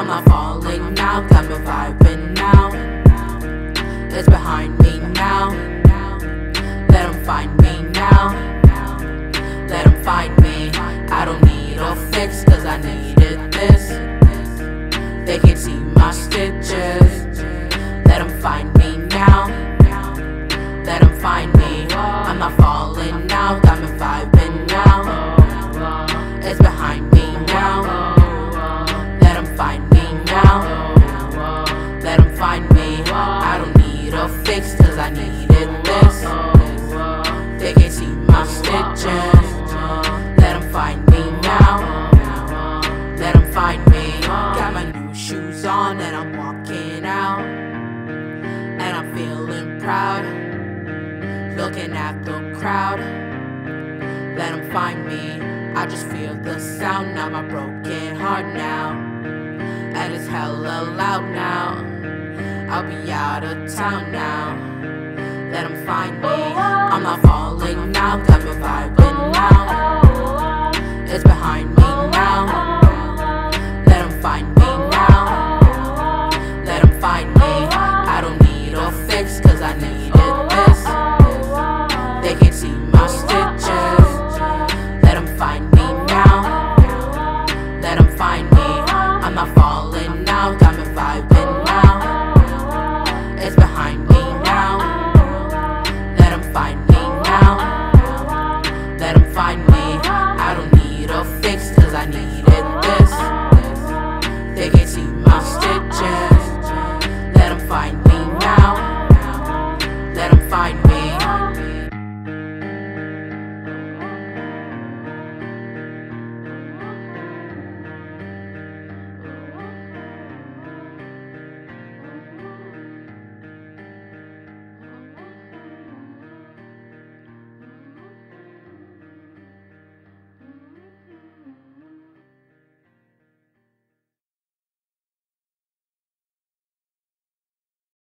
I'm not falling now, got me vibing now. It's behind me now. Let them find me now. Let them find me. I don't need a fix, cause I needed this. They can see my stitches. Let them find me now. Let them find me. I'm not falling now, got me vibing now. It's behind me now. Let them find me now. Let them find me. I don't need a fix, cause I needed this. They can see my stitches. Let them find me now. Let them find me. Got my new shoes on and I'm walking out, and I'm feeling proud, looking at the crowd. Let them find me. I just feel the sound, now my broken heart now, and it's hella loud now. I'll be out of town now. Let them find me. I'm not falling now.